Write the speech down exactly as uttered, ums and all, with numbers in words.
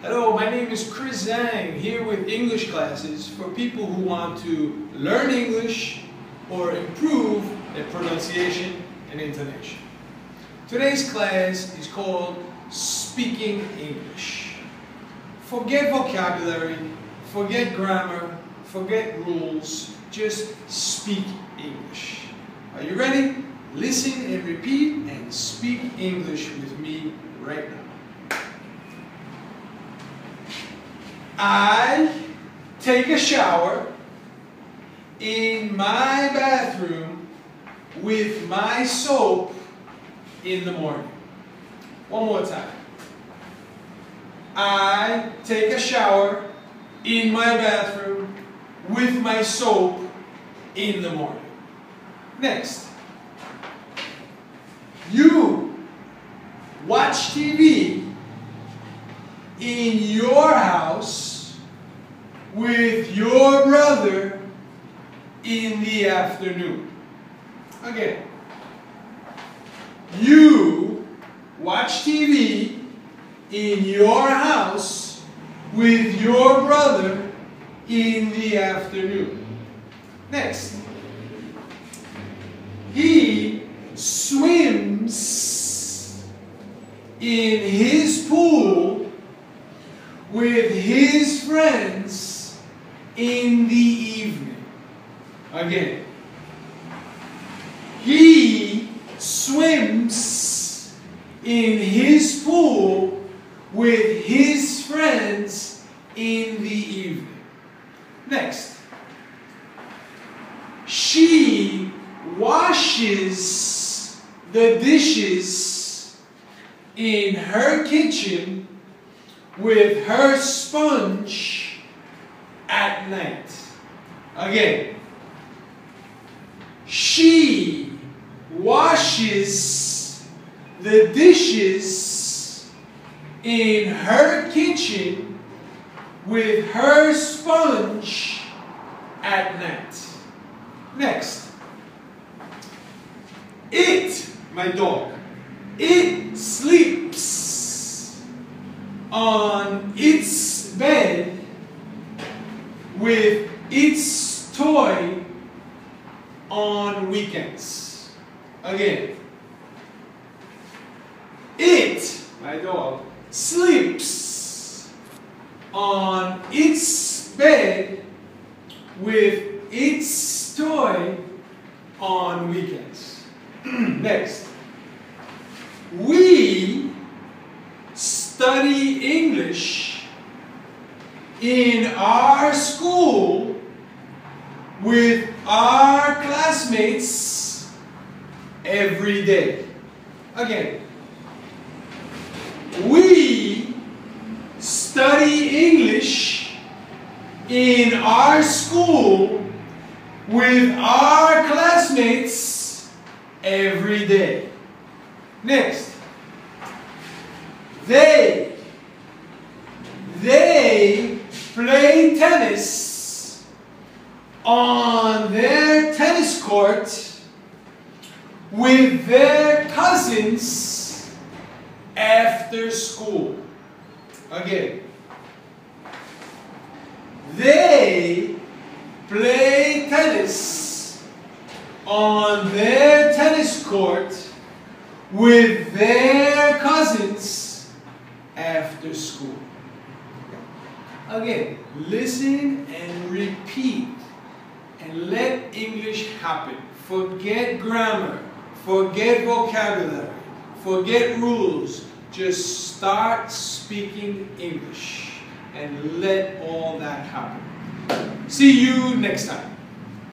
Hello, my name is Chris Zhang, here with English classes for people who want to learn English or improve their pronunciation and intonation. Today's class is called Speaking English. Forget vocabulary, forget grammar, forget rules, just speak English. Are you ready? Listen and repeat and speak English with me right now. I take a shower in my bathroom with my soap in the morning. One more time. I take a shower in my bathroom with my soap in the morning. Next. You watch T V in your house with your brother in the afternoon. Again. You watch T V in your house with your brother in the afternoon. Next. He swims in his pool with his friends in the evening. Again. He swims in his pool with his friends in the evening. Next. She washes the dishes in her kitchen with her sponge at night. Again. She washes the dishes in her kitchen with her sponge at night. Next. It, my dog, it sleeps on its bed with its toy on weekends. Again. It, my dog, sleeps on its bed with its toy on weekends. Next. We study English in our school with our classmates every day. Again. We study English in our school with our classmates every day. Next. They, they play tennis on their tennis court with their cousins after school. Again. They play tennis on their tennis court with their cousins after school. Again, listen and repeat and let English happen. Forget grammar, forget vocabulary, forget rules. Just start speaking English and let all that happen. See you next time.